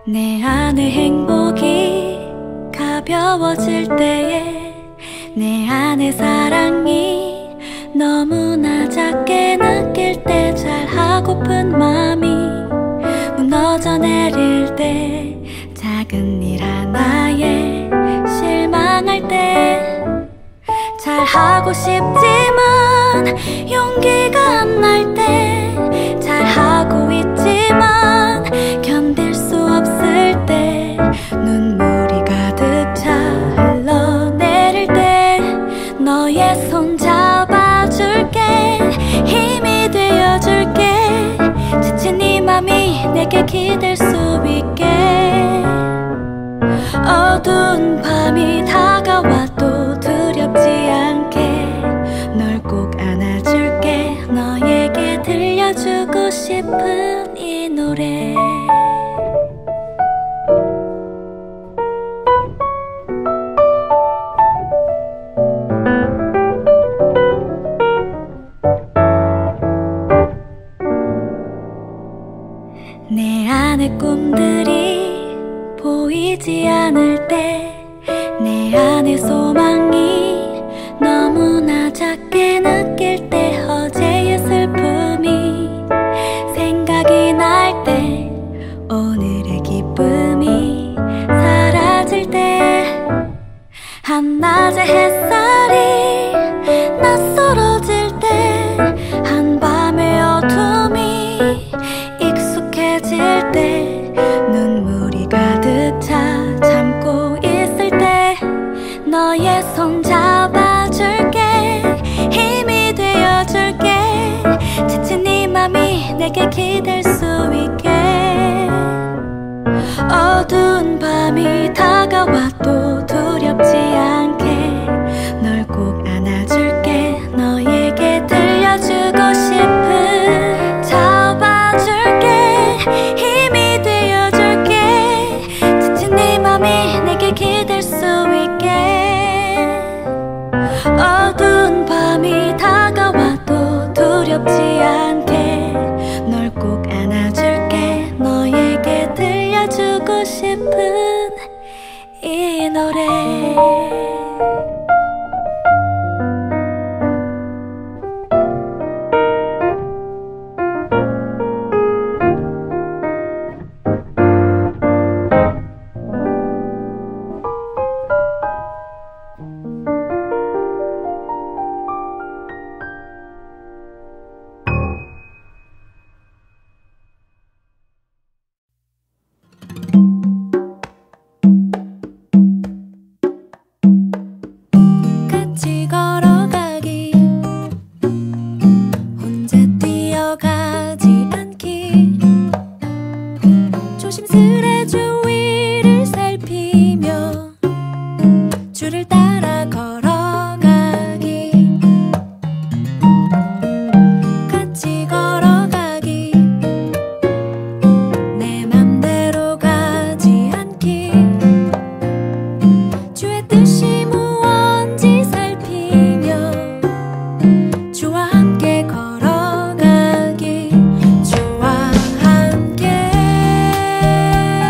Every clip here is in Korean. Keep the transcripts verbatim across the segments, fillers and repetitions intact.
내 안의 행복이 가벼워질 때에 내 안의 사랑이 너무나 작게 느낄 때 잘하고픈 마음이 무너져 내릴 때 작은 일 하나에 실망할 때 잘하고 싶지만 용기가 안 날 때 잘하고 있지만 견딜 수 없을 때 눈물이 가득 차 흘러내릴 때 너의 손 잡아줄게 힘이 되어줄게 지친 이 맘이 내게 기댈 수 있게 어두운 밤이 다가와도 두렵지 않게 널 꼭 안아줄게 너에게 들려주고 싶은 이 노래 내 안의 꿈들이 보이지 않을 때 내 안의 소망이 너무나 작게 느낄 때 어제의 슬픔이 생각이 날 때 오늘의 기쁨이 사라질 때 한낮의 햇살이 낯설어질 때 한밤의 어둠이 익숙해질 때 눈물이 가득 차 참고 있을 때 너의 손 잡아줄게 힘이 되어줄게 지친 이 맘이 내게 기댈 수 있게 어두운 밤이 다가와도 두렵지 않게 널 꼭 안아줄게 너에게 들려주고 싶은 잡아줄게 힘이 되어줄게 지친 이 맘이 내게 기댈 수 있게 어두운 밤이 다가와도 두렵지 않게 널 꼭 안아줄게 너에게 들려주고 싶은 이 노래 걸어가기. 「 주 와 함께 걸어가기. 주 와 함께 걸어가기. 주와 함께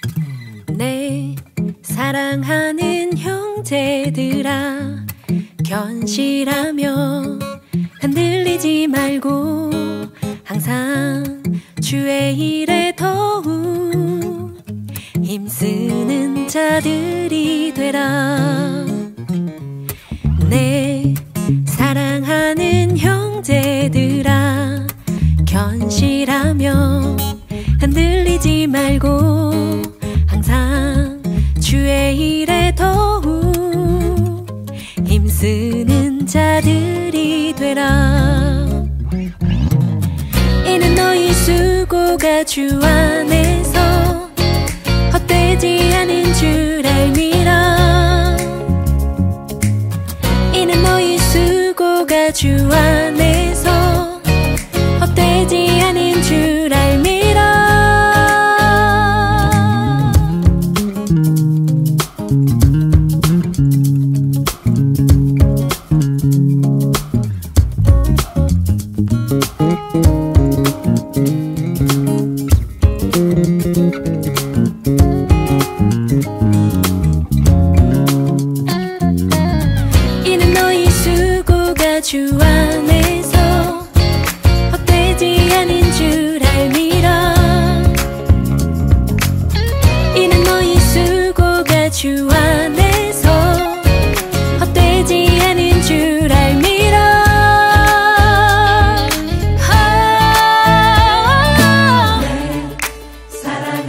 내 사랑하는 형제들아, 견실하며 흔들리지 말고 항상 주의 일에 더욱 힘쓰는 자들이 되라. 내 사랑하는 형제들아, 견실하며 흔들리지 말고 항상 주의 일에 더욱 힘쓰는 자들이 되라. 이는 너희 수고가 주 안에서 헛되지 않은 줄 알미라. 이는 너희 수고가 주 안에서 헛되지 않은 줄 알미라. 이는 너희 수고가 주 안에서 헛되지 않은 줄 알미라. 이는 너희 수고가 주 안에서 헛되지 않은 줄 알미라. 내 사랑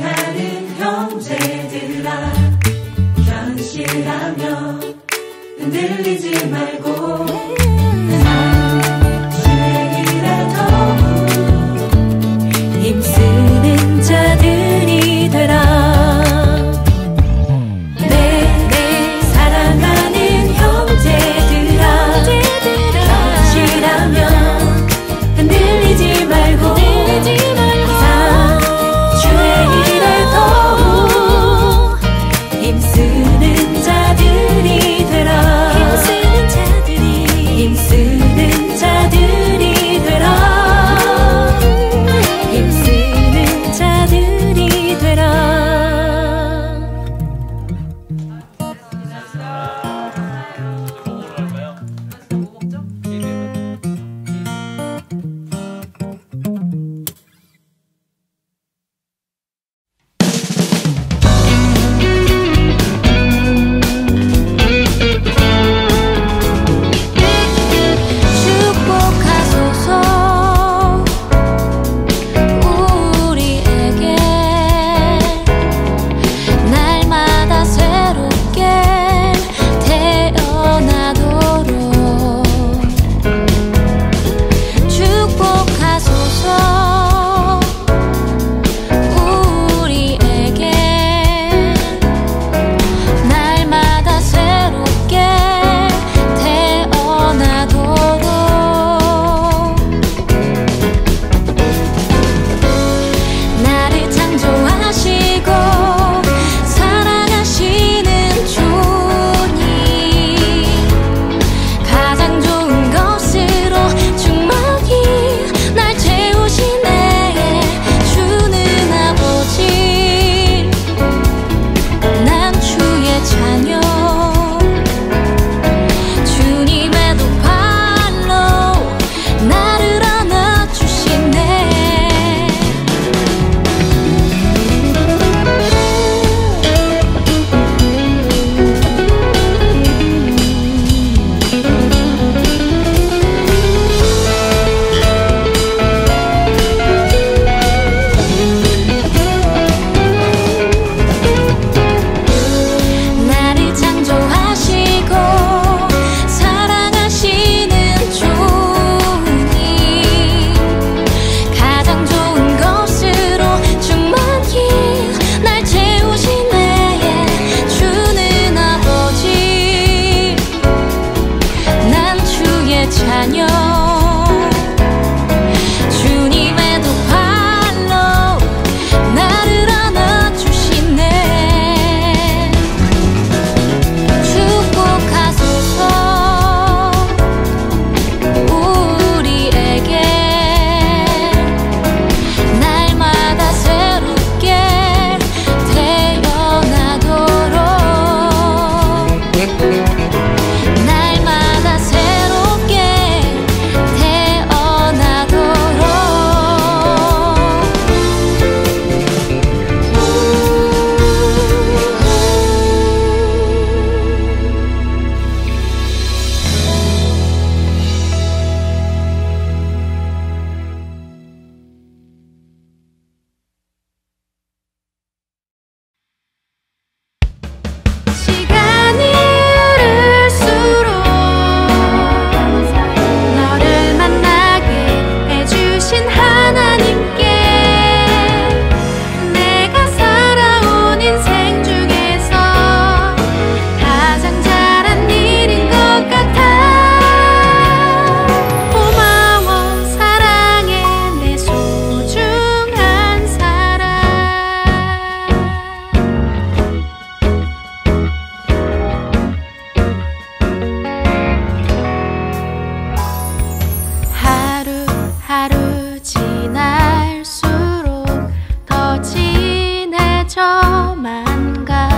상처만 가.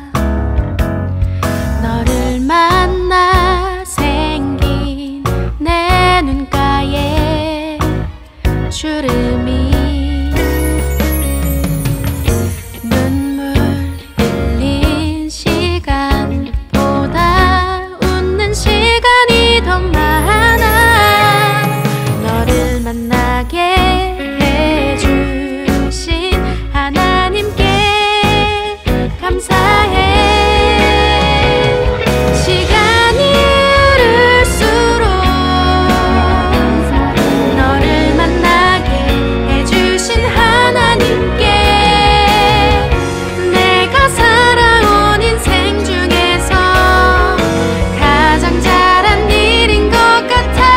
너를 만나 생긴 내 눈가에 주름이 눈물 흘린 시간보다 웃는 시간이 더 많아. 너를 만나게 해주신 하나님께 감사해. 시간이 흐를수록 너를 만나게 해주신 하나님께 내가 살아온 인생 중에서 가장 잘한 일인 것 같아.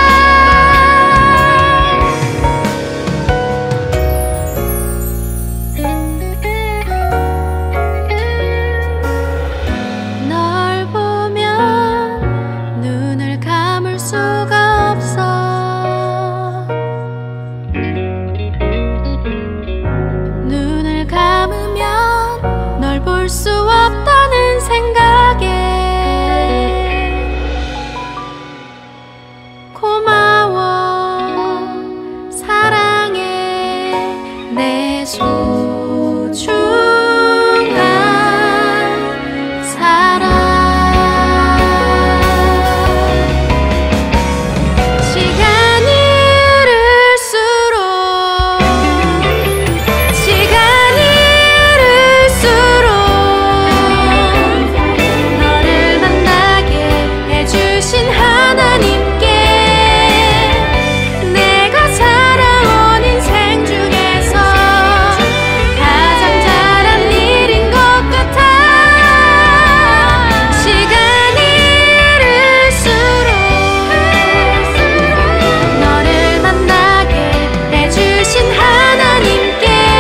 널 보면 눈을 감을 수가 없어. 눈을 감으면 널 볼 수 없다는 생각에 고마워. 사랑해 내 소중한 사랑. 시간이 흐를수록 시간이 흐를수록 너를 만나게 해주신 하나님께 내가 살아온 인생 중에서 가장 잘한 일인 것 같아. 시간이 흐를수록 너를 만나게 해주신 하나님께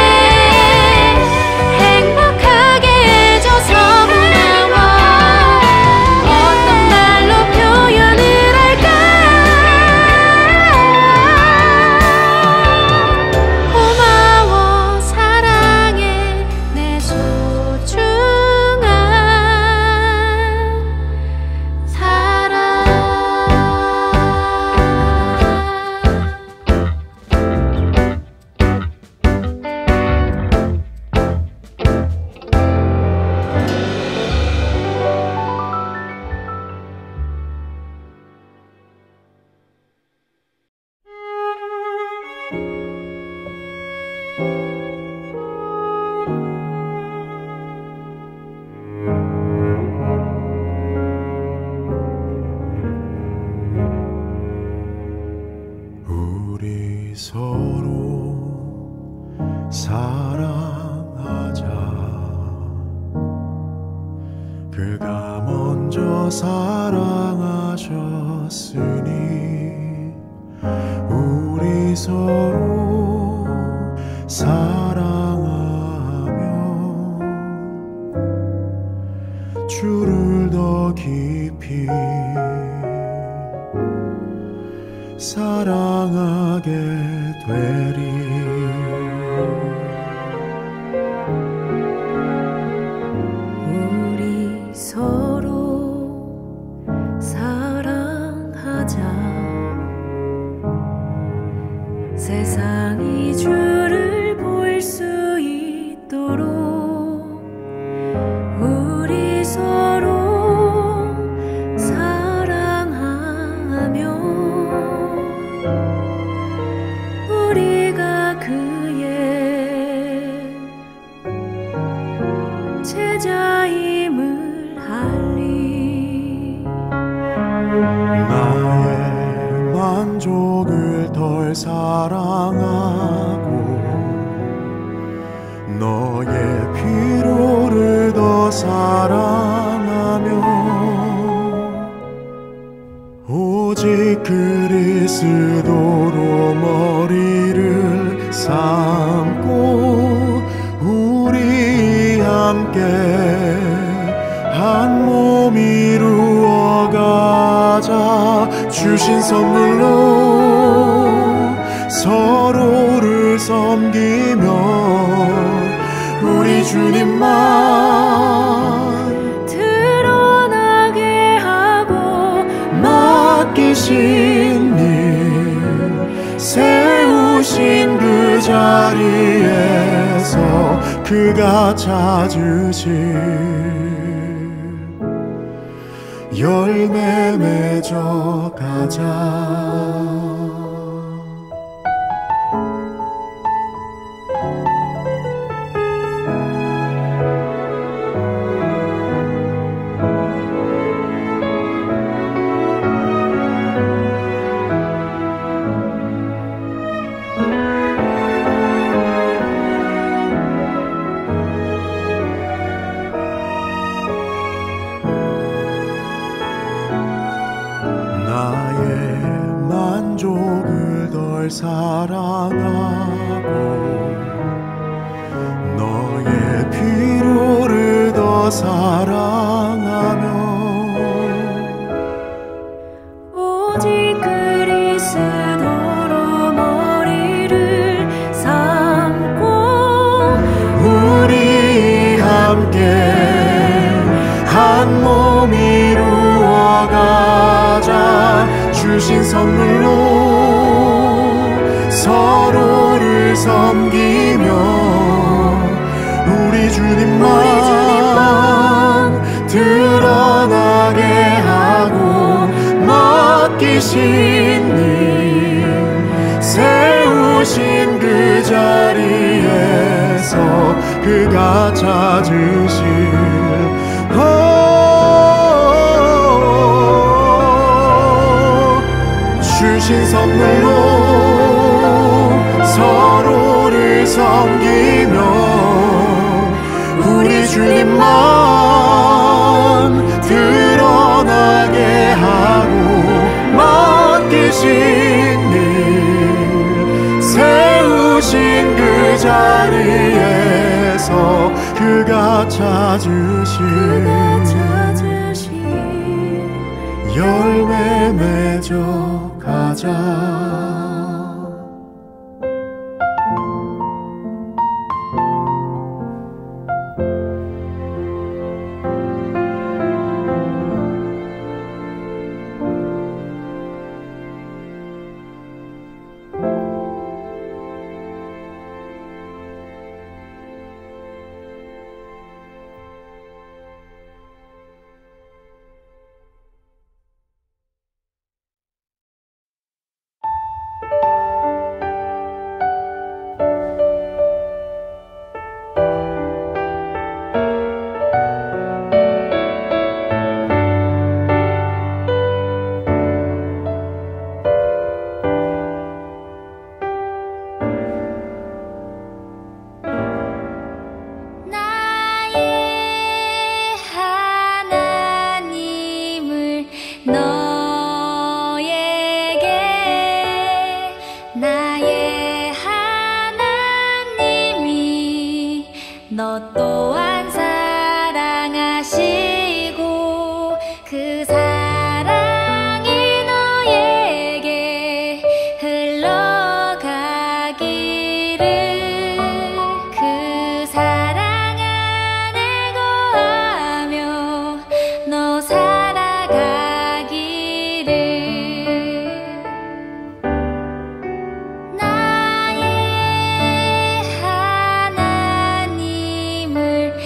행복하게 해줘서 고마워. 어떤 말로 표현을 할까. 고마워. 사랑해 내 소중한 사랑. 우리 서로 사랑하자. 그가 먼저 사랑하셨으니 우리 서로 사랑하며 주를 더 깊이 사랑하게 되리. 우리 서로 사랑하자. 세상이 주를 볼 수 있도록 우리 서로 사랑하며 우리가 그의 제자임을 알리. 나의 만족을 덜 사랑하고 너의 필요를 더 사랑하며 오직 그리스도로 머리를 삼고 우리 함께 한 몸 이루어가자. 주신 선물로 서로를 섬기며 우리 주님만 드러나게 하고 맡기신 일 세우신 그 자리에서 그가 찾으실 열매 맺어 가자. 사랑하고 너의 필요를 더 사랑하며 오직 그리스도로 머리를 삼고 우리 함께 한 몸 이루어가자. 주신 선물로 서로를 섬기며 우리 주님만, 우리 주님만 드러나게 하고 맡기신 일 세우신 그 자리에서 그가 찾으실 주신 선물로 서로를 섬기며 우리 주님만 드러나게 하고 맡기신 일 세우신 그 자리에서 그가 찾으실, 그가 찾으실 열매 맺어 가자. 너 또한 사랑하시고 그 사랑이 너에게 흘러가기를 그 사랑 안에 거하며 너 살아가기를 나의 하나님을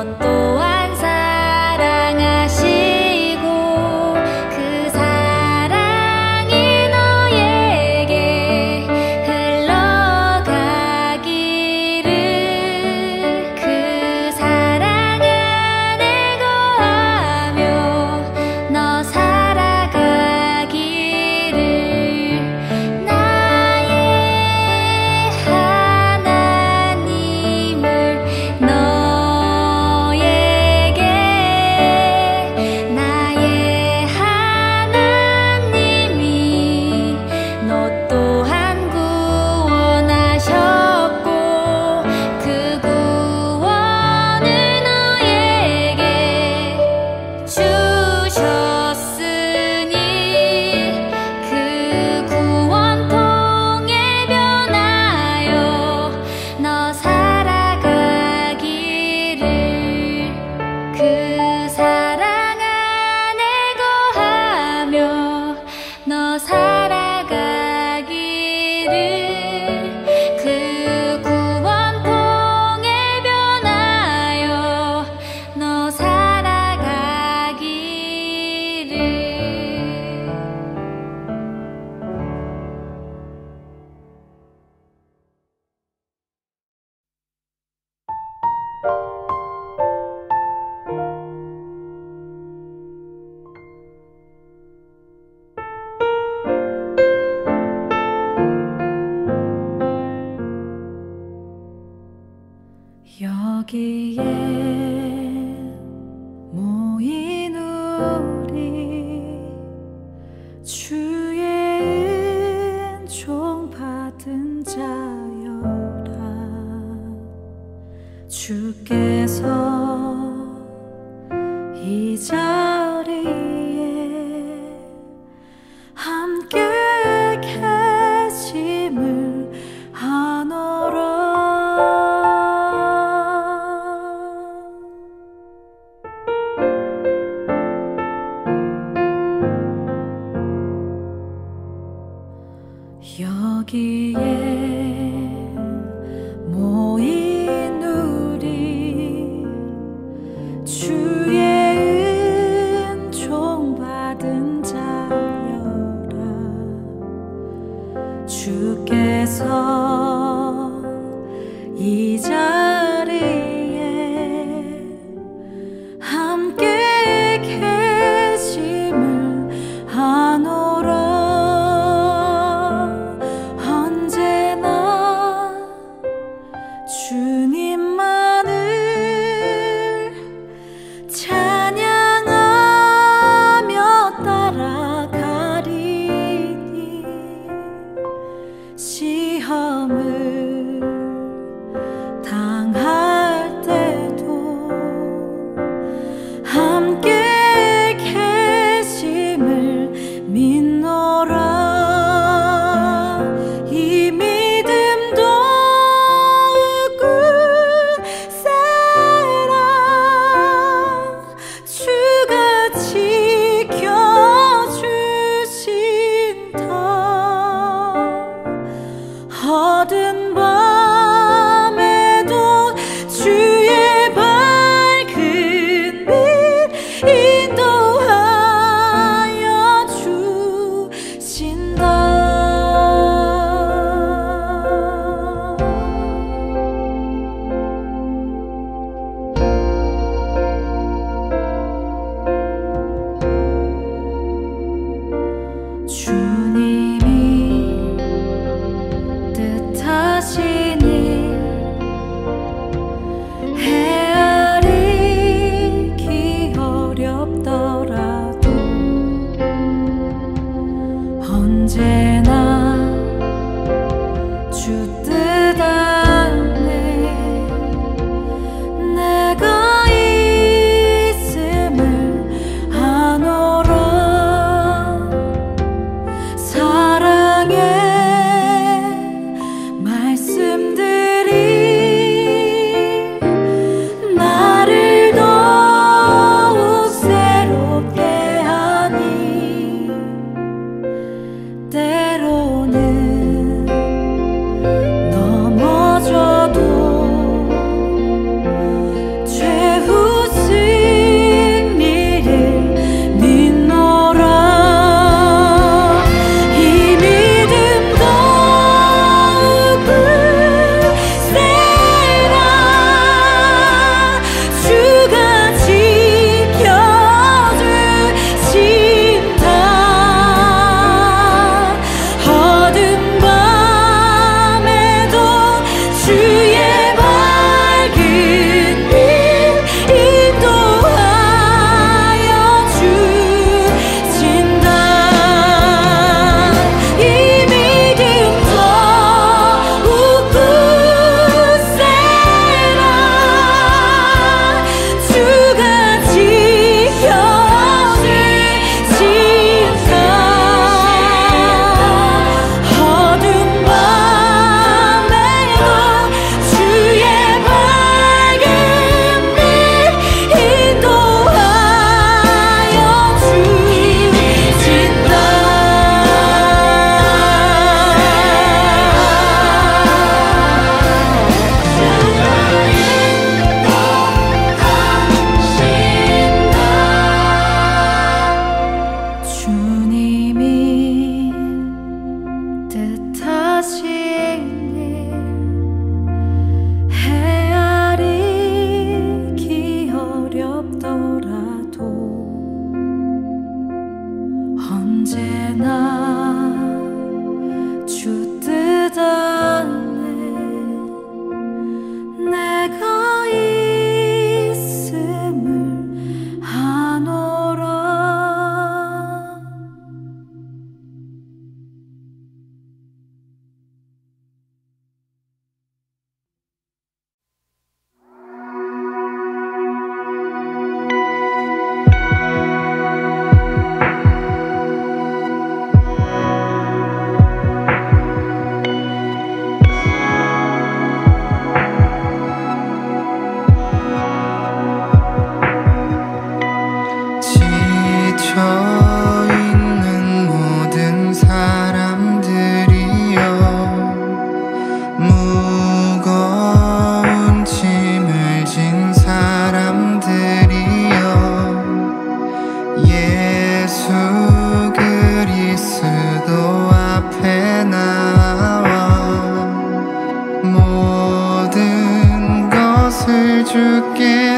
여기에 모인 우리 주의 은총 받은 자여라. 주께서 이 자리에 함께 계심을 아노라.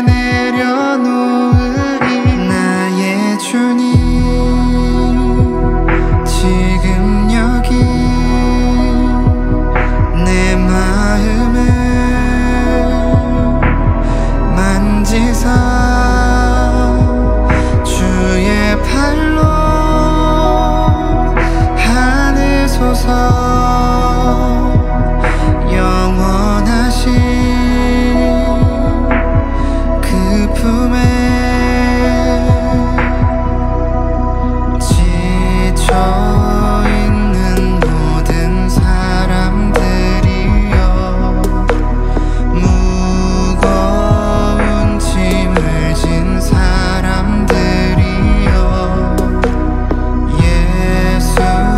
내려놓으리. 나의 주님 지금 여기 내 마음을 만지사 주의 팔로 안으소서. 영원하신 그 품에 지쳐있는 모든 사람들이여 무거운 짐을 진 사람들이여 예수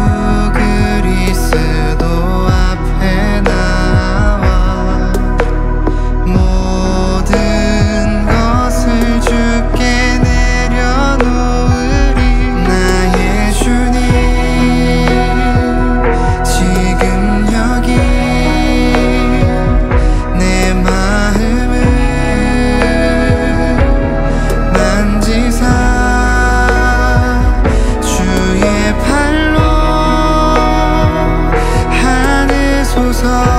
그리스도 앞에 나와 모든 것을 주께 내려놓으리. 나의 주님 지금 여기 내 마음을 만지사 주의 팔로 안으소서.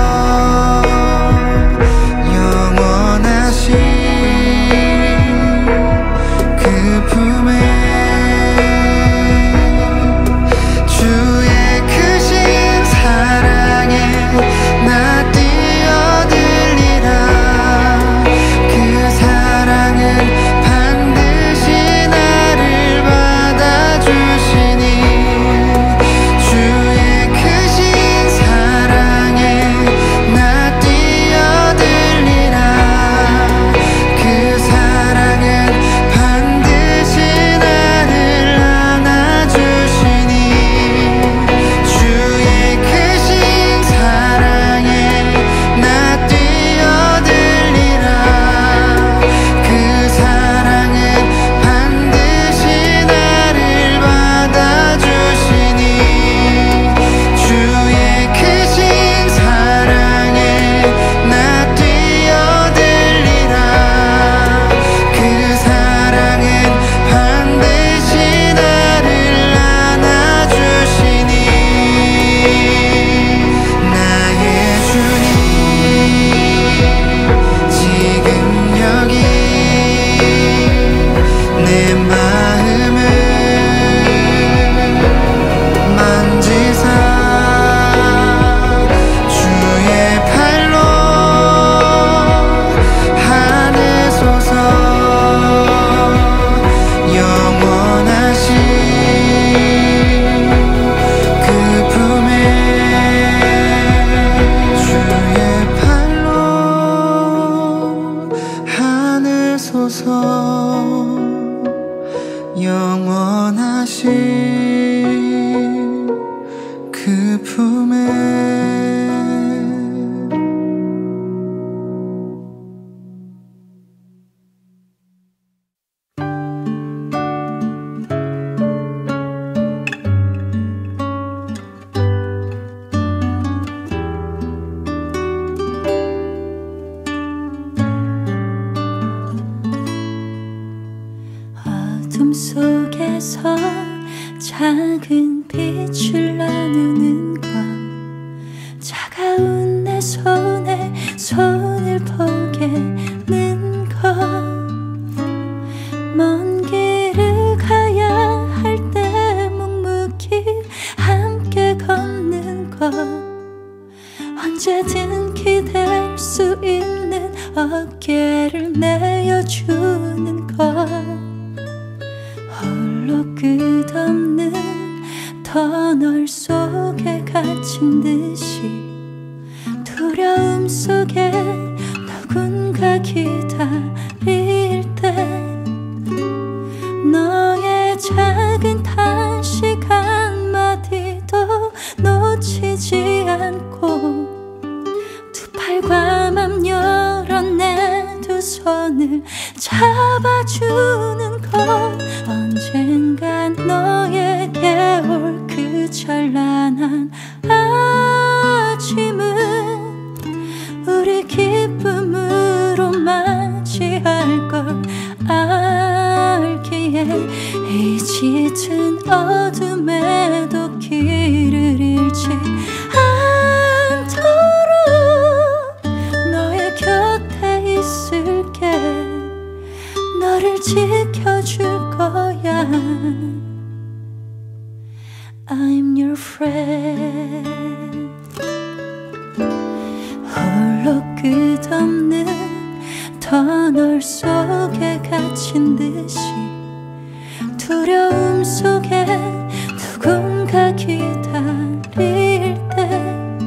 영원하신 그 품에 주의 크신 사랑에 나 뛰어들리라. 그 사랑은 반드시 나를 받아주시니 주의 크신 사랑에 나 뛰어들리라. 그 사랑은 반드시 나를 안아주시니 주의 크신 사랑에 나 뛰어들리라. 그 사랑은 반드시 나를 받아주시니 주의 크신 사랑에 나 뛰어들리라. 그 사랑은 반드시 나를 안아주시니 나의 주님 지금 여기 내 마음을 만지사 주의 팔로 안으소서. 영원하신 그 품에 주의 팔로 안으소서. 영원하신 그 품에 어둠 속에서 작은 빛을 나누는 것, 차가운 내 손에 손을 포개는 것, 먼 길을 가야 할 때 묵묵히 함께 걷는 것, 언제든 기댈 수 있는 어깨를 내어주는 것, 홀로 끝없는 터널 속에 갇힌 듯이 두려움 속에 누군가 기다릴 때 너의 작은 탄식 한마디도 놓치지 않고 두 팔과 맘 열어 내 두 손을 잡아주는 것, 언젠간 너에게 올 그 찬란한 아침은 우리 기쁨으로 맞이할 것 짙은 어둠에도 길을 잃지 않도록 너의 곁에 있을게. 너를 지켜줄 거야. I'm your friend. 홀로 끝없는 터널 속에 갇힌 듯이 두려움 속에 누군가 기다릴 때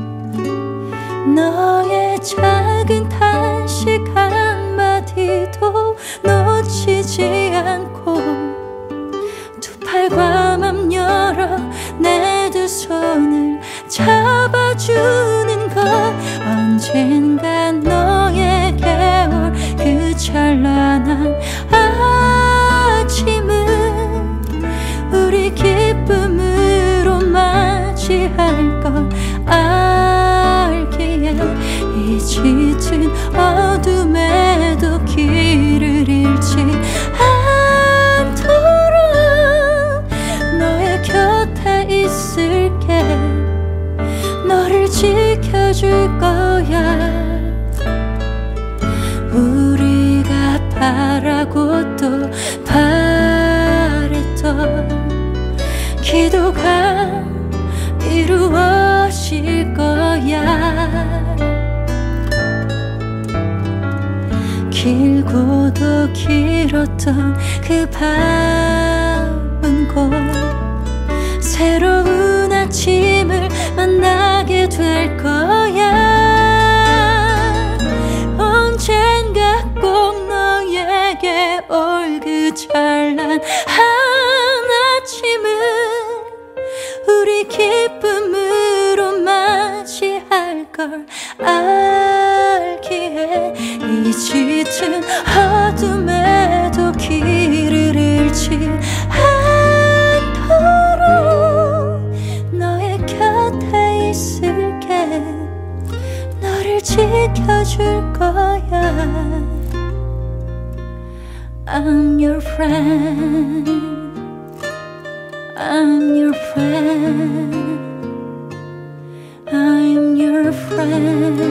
너의 작은 탄식 한마디도 놓치지 않고 두 팔과 맘 열어 내 두 손을 잡아주는 것. 언젠간 너에게 올 그 찬란한 아침은 우리 기쁨으로 맞이할 걸 알기에 이 짙은 어둠에도 길을 잃지 않도록 너의 곁에 있을게. 너를 지켜줄 거야. 우리가 바라고 또 바랬던 기도가 이루어질 거야. 길고도 길었던 그 밤은 곧 새로운 아침을 만나게 될 거야. 언젠가 꼭 너에게 올 그 찬란한 아침은 우리 기쁨으로 맞이할 걸 알기에 이 짙은 어둠에도 길을 잃지 않도록 너의 곁에 있을게. 너를 지켜줄 거야. I'm your friend. I'm your friend. I'm your friend.